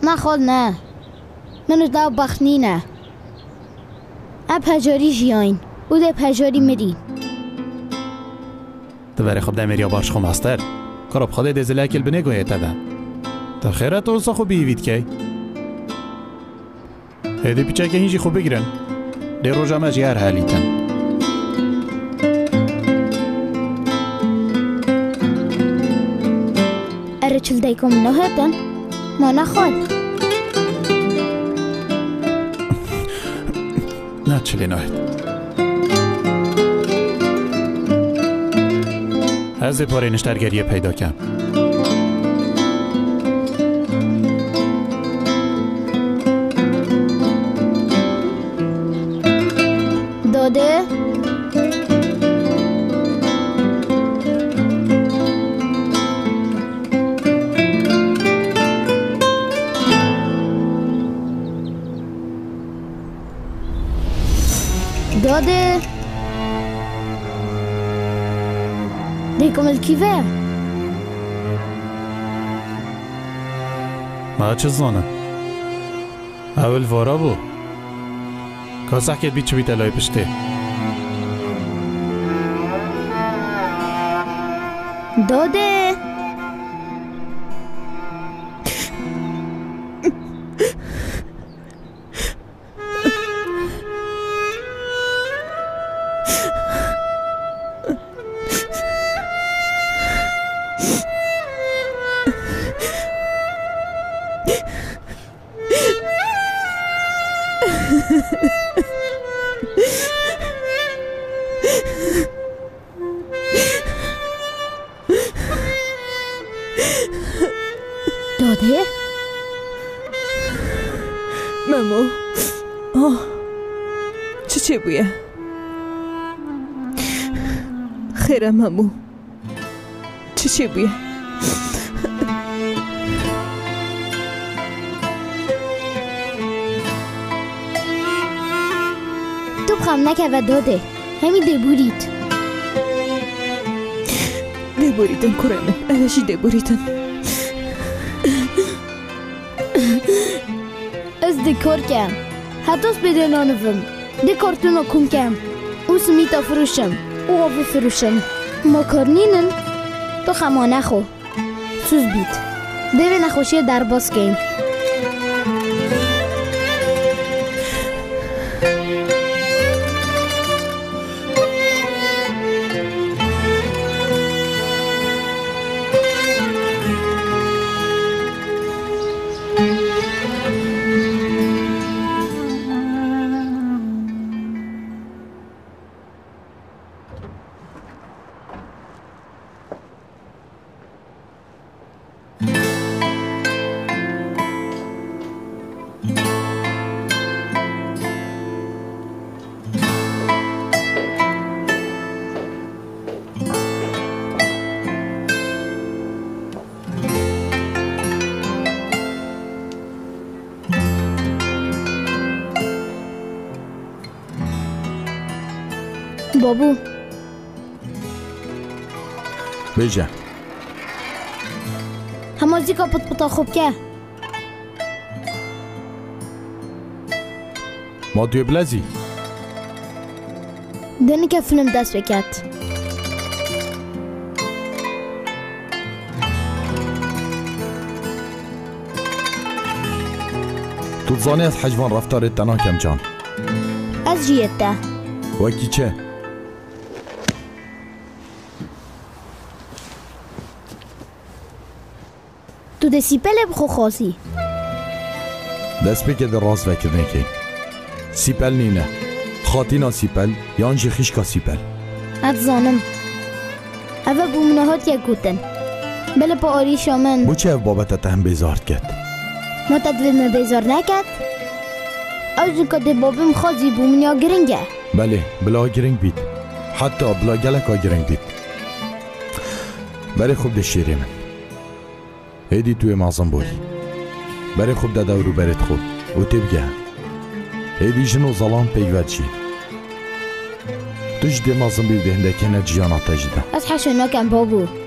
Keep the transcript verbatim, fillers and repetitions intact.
نه خال نه منو داو بخنی نه اب هجاری جیاین او ده هجاری مری دبره خب ده مریا بارش خو ماستر کرب خدا دزله اکل بنه گویه تده تا خیرت اوسا خو بیوید که هده پیچه که هینجی خوب بگیرن ده رو جمعه جیار حالیتن اره چل دایکم نو هردن ما نخواد نه چلی نو هرد از پاره نشترگریه پیدا کم داده داده دیکم الکیوه ما چه زانه اول وارا بو کاسه که بیچ بیت الای پشته داده داده ممو آه چه چه بویه خیره ممو چه چه بویه تو بخم نکه و داده همین دبورید دبوریدن کرمه اوشی دبوریدن از دکار کم حتی از بدنانوم دکارتونو کم کم او سمیتا فروشم او آبی فروشم ماکارنینن تو خما نخو سوز بید دوی نخوشی در باز کن بابو بجا همازی که پت پتا خوب که ما توی بلزی دنی که فیلم دست بکد تو تزانی از حجوان رفتار تنها کم جان از جیت ده وکی چه؟ تو ده سیپل بخو خاصی دست بکه در راست وکر نکی سیپل نینه خاطینا سیپل یان جی خیش کا سیپل ات زانم اوه بومنه هات یک گوتن بله پا آری شامن بو چه او بابت تا هم بیزارد کد ما تدویم بیزار نکد او جن که ده بابیم خوازی بومنیا گرنگه بله بلا گرنگ بید حتی بلا گلکا گرنگ بید بره خوب ده شیری من هیدی توی مازم بوی بره خوب ده دورو برد خوب و تبگه هیدی جنو ظلام پیگوید چی تو جده مازم بیده هنده که نه جیانا تجده از حشو نکن بابو